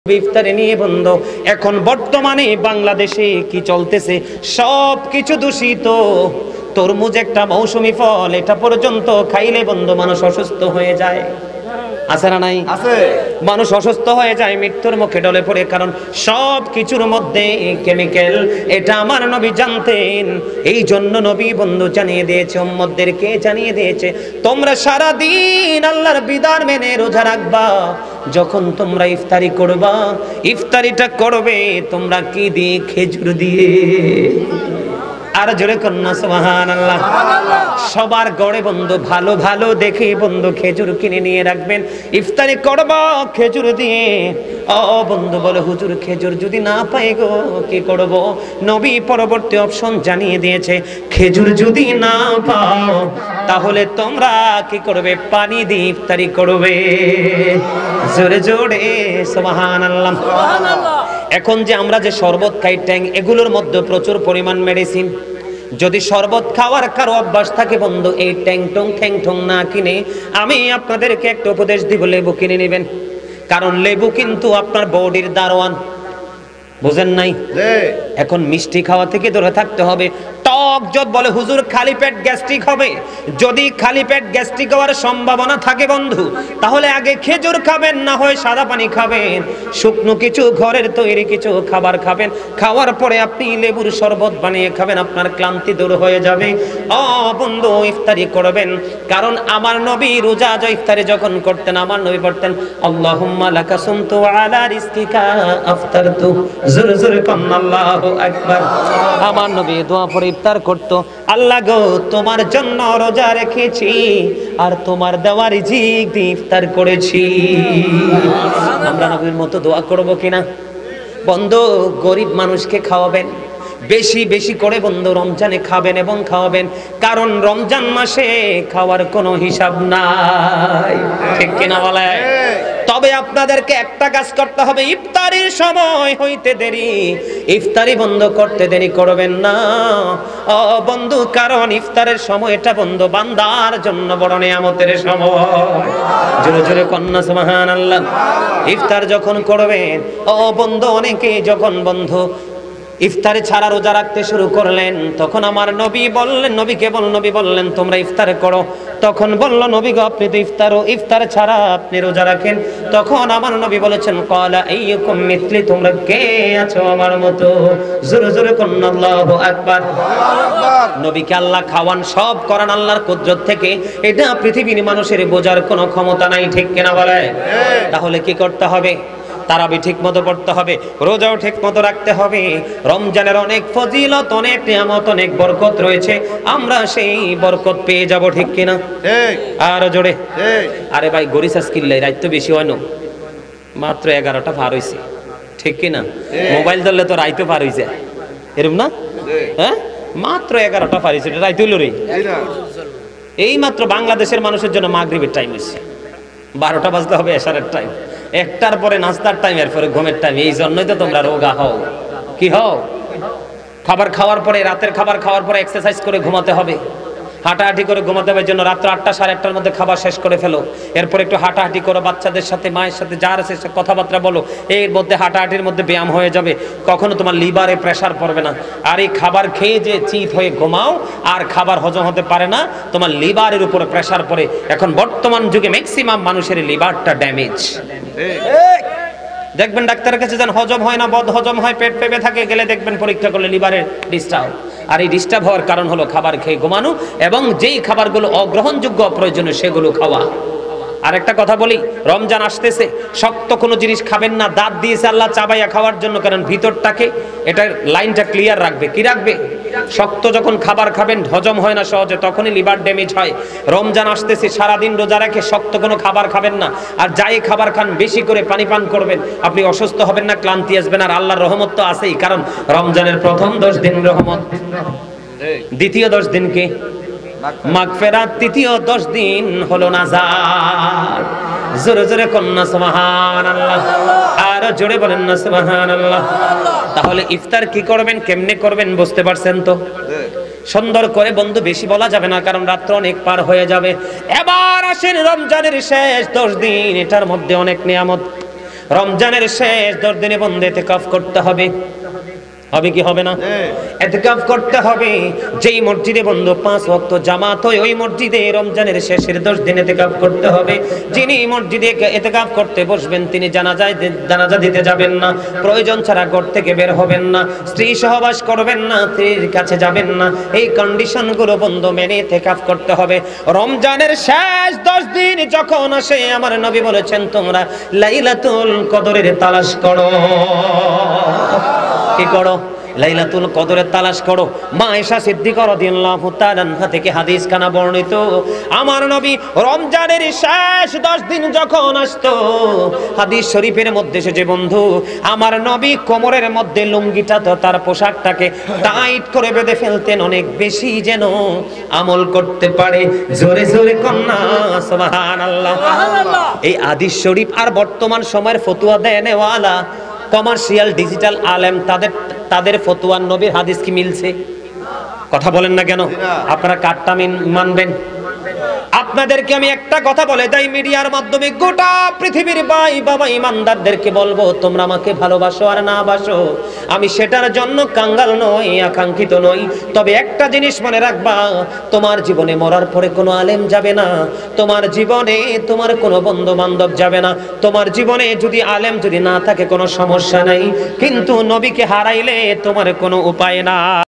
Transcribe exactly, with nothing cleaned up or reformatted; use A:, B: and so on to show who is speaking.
A: ইফতারি নিয়ে বন্ধ। এখন বর্তমানে বাংলাদেশে কি চলতেছে, সব কিছু দূষিত। তরমুজ একটা মৌসুমী ফল, এটা পর্যন্ত খাইলে বন্ধু মানুষ অসুস্থ হয়ে যায়। আছে না নাই?
B: আছে।
A: মানুষ অসুস্থ হয়ে যায়, মৃত্যুর মুখে ডলে পড়ে, কারণ সব কিছুর মধ্যে কেমিক্যাল। এটা আমার নবী জানতেন, এই জন্য নবী বন্ধু জানিয়ে দিয়েছে, উম্মতদেরকে জানিয়ে দিয়েছে, তোমরা সারা দিন আল্লাহর বিধান মেনে রোজা রাখবা। যখন তোমরা ইফতারি করবা, ইফতারিটা করবে তোমরা কি দিয়ে? খেজুর দিয়ে। আর জোরে কন্যা সুবহানাল্লাহ। সবার গড়ে বন্ধু ভালো ভালো দেখে বন্ধু খেজুর কিনে নিয়ে রাখবেন, ইফতারি করবা খেজুর দিয়ে। ও বন্ধু বলে, হুজুর খেজুর যদি না পাই গো কি করব? নবী পরবর্তী অপশন জানিয়ে দিয়েছে, খেজুর যদি না পাও তাহলে তোমরা কি করবে? পানি দিয়ে ইফতারি করবে। জোরে জোরে সুবহানাল্লাহ। এখন যে আমরা যে শরবত খাই, ট্যাং, এগুলোর মধ্যে প্রচুর পরিমাণ মেডিসিন। যদি শরবত খাওয়ার কারো অভ্যাস থাকে বন্ধু, এই ট্যাং টং ঠ্যাং ঠং না কিনে আমি আপনাদেরকে একটা উপদেশ দিব, লেবু কিনে নেবেন। কারণ লেবু কিন্তু আপনার বডির দারোয়ান, বুঝেন নাই? এখন মিষ্টি খাওয়া থেকে দূরে থাকতে হবে। টক যত বলে হুজুর খালি পেট গ্যাস্ট্রিক হবে, যদি খালি পেট গ্যাস্ট্রিক হওয়ার সম্ভাবনা থাকে বন্ধু, তাহলে আগে খেজুর খাবেন, না হয় সাদা পানি খাবেন, শুকনো কিছু ঘরের তৈরি কিছু খাবার খাবেন। খাওয়ার পরে আপনি লেবুর শরবত বানিয়ে খাবেন, আপনার ক্লান্তি দূর হয়ে যাবে। ও বন্ধু, ইফতারি করবেন, কারণ আমার নবী রোজা ইফতারি যখন করতেন, আমার নবী পড়তেন, আল্লাহুম্মা লাকা সুমতু আলা রিজকিকা আফতারতু। জোরে জোরে কান্না, আল্লাহু আকবার। আমার নবী দোয়া পড়ে ইফতার করতো, আল্লাহ গো তোমার জন্য রোজা রেখেছি আর তোমার দেওয়া রিজিক দিয়ে ইফতার করেছি। আমরা নবীর মতো দোয়া করব কিনা? বন্ধু, গরিব মানুষকে খাওয়াবেন, বেশি বেশি করে বন্ধু রমজানে খাবেন এবং খাওয়াবেন, কারণ রমজান মাসে খাওয়ার কোনো হিসাব নাই, ঠিক কিনা বলে? তবে আপনাদেরকে একটা কাজ করতে হবে, ইফতারির সময় হইতে দেরি, ইফতারি বন্ধ করতে দেরি করবেন না ও বন্ধু, কারণ ইফতারের সময়টা বন্ধু বান্দার জন্য বড় নিয়ামতের সময়। জোরে জোরে কন্যা সুবহানাল্লাহ। ইফতার যখন করবেন ও বন্ধু, অনেকে যখন বন্ধু ইফতারে ছাড়া রোজা রাখতে শুরু করলেন, তখন আমার নবী বললেন, নবীকে বল, নবী বললেন তোমরা ইফতারে করো। তখন বলল, নবী গো আপনি তো ইফতারও ইফতার ছাড়া আপনি রোজা রাখেন। তখন আমার নবী বলেছেন, ক্বালা আইয়ুকুম মিথলি, তোমরা কে আছো আমার মতো? জোরে জোরে কন্না আল্লাহু আকবার। নবীকে আল্লাহ খাওয়ান, সব করান আল্লাহর কুদরত থেকে, এটা পৃথিবীর মানুষের বোঝার কোনো ক্ষমতা নাই, ঠিক কিনা বলে? তাহলে কি করতে হবে? তারাবি ঠিক মতো পড়তে হবে, রোজাও ঠিক মতো রাখতে হবে। রমজানের অনেক ফজিলত, অনেক নিয়ামত, অনেক বরকত রয়েছে, আমরা সেই বরকত পেয়ে যাব, ঠিক কিনা? আর জোরে। আরে ভাই, গরিসাস কিল্লাই রাত তো বেশি হয় না, মাত্র এগারোটা পার হয়েছে, ঠিক কিনা? মোবাইল ধরলে তো রাইতো পার হয়ে যায়, এরকম না? হ্যাঁ, মাত্র এগারোটা পার হয়েছে, রাইত হইল রে। এই মাত্র বাংলাদেশের মানুষের জন্য মাগরিবের টাইম হয়েছে, বারোটা বাজতে হবে এশারের টাইম, একটার পরে নাস্তার টাইম, এরপরে ঘুমের টাইম। এই জন্যই তো তোমরা রোগা হও। কি হও? খাবার খাওয়ার পরে, রাতের খাবার খাওয়ার পরে এক্সারসাইজ করে ঘুমাতে হবে, হাঁটাহাঁটি করে ঘুমাতে হবে। জন্য রাত্র আটটা সাড়ে আটটার মধ্যে খাবার শেষ করে ফেলো, এরপর একটু হাঁটাহাঁটি করো, বাচ্চাদের সাথে, মায়ের সাথে, যার আছে কথাবার্তা বলো, এর মধ্যে হাঁটাহাঁটির মধ্যে ব্যায়াম হয়ে যাবে, কখনো তোমার লিভারে প্রেসার পড়বে না। আর এই খাবার খেয়ে যে চিত হয়ে ঘুমাও আর খাবার হজম হতে পারে না, তোমার লিভারের উপরে প্রেসার পড়ে। এখন বর্তমান যুগে ম্যাক্সিমাম মানুষের লিভারটা ড্যামেজ। দেখবেন ডাক্তারের কাছে যান, হজম হয় না, বদ হজম হয়, পেট পেপে থাকে, গেলে দেখবেন পরীক্ষা করলে লিভারের ডিস্টার্ব। আর এই ডিস্টার্ব হওয়ার কারণ হলো খাবার খেয়ে ঘুমানো, এবং যেই খাবারগুলো অগ্রহণযোগ্য, অপ্রয়োজনীয় সেগুলো খাওয়া। আর একটা কথা বলি, রমজান আসতেছে, শক্ত কোনো জিনিস খাবেন না। দাঁত দিয়েছে আল্লাহ চাবাইয়া খাওয়ার জন্য, কারণ ভিতরটাকে, এটা লাইনটা ক্লিয়ার রাখবে। কি রাখবে? শক্ত যখন খাবার খাবেন হজম হয় না সহজে, তখনই লিভার ড্যামেজ হয়। রমজান আসতেছে, সারাদিন রোজা রেখে শক্ত কোনো খাবার খাবেন না, আর যাই খাবার খান বেশি করে পানি পান করবেন, আপনি অসুস্থ হবেন না, ক্লান্তি আসবেন। আর আল্লাহর রহমত তো আছেই, কারণ রমজানের প্রথম দশ দিন রহমত, দ্বিতীয় দশ দিন কি মাগফিরাত, তৃতীয় দশ দিন হলো নাজাত। জোরে জোরে কন্যা সুবহানাল্লাহ, আর জোরে বলেন না সুবহানাল্লাহ। তাহলে ইফতার কি করবেন, কেমনে করবেন, বুঝতে পারছেন তো? সুন্দর করে বন্ধু, বেশি বলা যাবে না, কারণ রাত্র অনেক পার হয়ে যাবে। এবার আসেন রমজানের শেষ দশ দিন, এটার মধ্যে অনেক নিয়ামত। রমজানের শেষ দশ দিনে বন্ধ ইতিকাফ করতে হবে, হবে কি হবে না? ইতিকাফ করতে হবে। যেই মসজিদে বন্ধু পাঁচ ওয়াক্ত জামাত হয় ওই মসজিদে রমজানের শেষের দশ দিন ইতিকাফ করতে হবে। যিনি মসজিদে ইতিকাফ করতে বসবেন তিনি জানাজায় জানাজা দিতে যাবেন না, প্রয়োজন ছাড়া ঘর থেকে বের হবেন না, স্ত্রী সহবাস করবেন না, স্ত্রীর কাছে যাবেন না। এই কন্ডিশনগুলো বন্ধু মেনে ইতিকাফ করতে হবে। রমজানের শেষ দশ দিন যখন আসে আমার নবী বলেছেন তোমরা লাইলাতুল কদরের তালাশ করো। কি করো? লাইলাতুল কদরের তালাশ করো। মা আয়েশা সিদ্দিকা রাদিয়াল্লাহু তাআলা আনহা থেকে হাদিস খানা বর্ণিত, আমার নবী রমজানের শেষ দশ দিন যখন আসতো, হাদিস শরীফের মধ্যে এসেছে বন্ধু, আমার নবী কোমরের মধ্যে লুঙ্গিটা তো তার পোশাকটাকে টাইট করে বেঁধে ফেলতেন, অনেক বেশি যেন আমল করতে পারে। জোরে জোরে কন্যা সুবহানাল্লাহ। এই হাদিস শরীফ আর বর্তমান সময়ের ফতোয়া দেনেওয়ালা কমার্শিয়াল ডিজিটাল আলেম তাদের তাদের ফতোয়ার নবীর হাদিস কি মিলছে? কথা বলেন না কেন? আপনারা কাটটা মানবেন? আপনাদেরকে আমি একটা কথা বলে যাই, মিডিয়ার মাধ্যমে গোটা পৃথিবীর ভাই বাবা ইমানদারদেরকে বলবো তোমরা আমাকে ভালোবাসো আর না বাসো, আমি সেটার জন্য কাঙ্গাল নই, আকাঙ্ক্ষিত নই। তবে একটা জিনিস মনে রাখবা, তোমার জীবনে মরার পরে কোনো আলেম যাবে না, তোমার জীবনে তোমার কোনো বন্ধু বান্ধব যাবে না, তোমার জীবনে যদি আলেম যদি না থাকে কোনো সমস্যা নাই, কিন্তু নবীকে হারাইলে তোমার কোনো উপায় না।